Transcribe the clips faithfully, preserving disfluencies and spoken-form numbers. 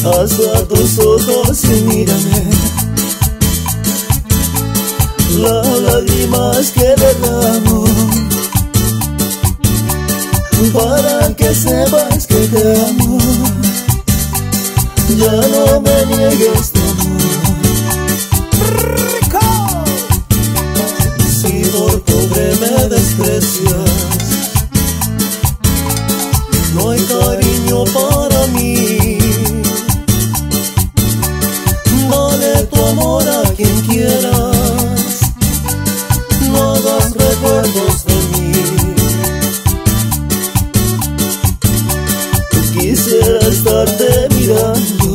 Alza tus ojos y mírame, las lágrimas que derramo, para que sepas que te amo. Ya no me niegues tu amor. Si por pobre me desprecias, no hay cariño para mí. Dale tu amor a quien quieras, no hagas recuerdos de mí. Quisiera estarte mirando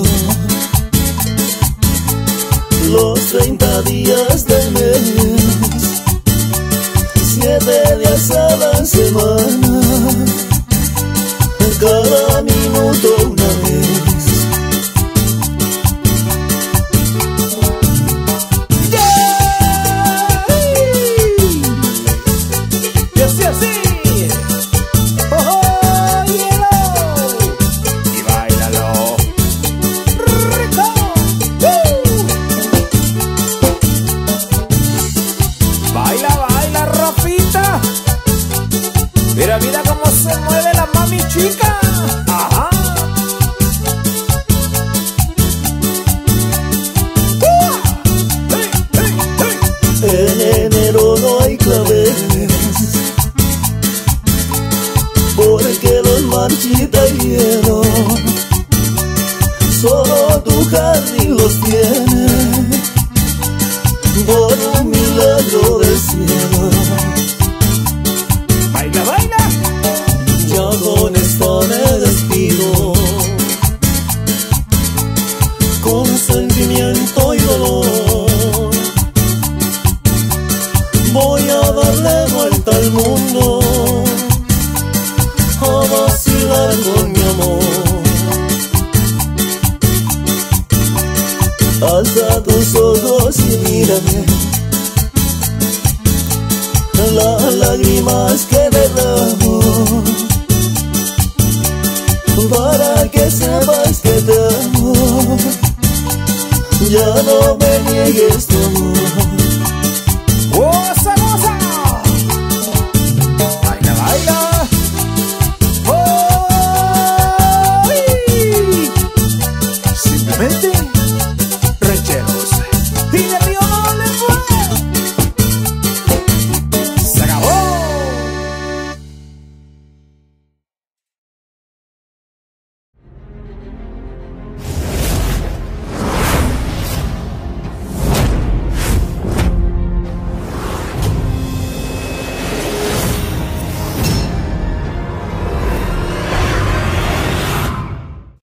los treinta días del mes, siete días a la semana, cada minuto una vez. ¡Yeah! Y así, así. ¡Oh, oh, hielo! Y báilalo. ¡Rico! ¡Uh! Baila, baila, Rafita. Mira, mira cómo se mueve la mami chica. Ajá. Hey, hey, hey. En enero no hay claveles, porque los marchita el hielo. Solo tu jardín los tiene, por un milagro del cielo. Baila, baila. Ya con esto me despido, con sentimiento y dolor. Voy a darle vuelta al mundo, a vacilar con mi amor. Alza tus ojos y mírame, las lágrimas que derramo, para que sepas que te amo. Ya no me niegues tu amor.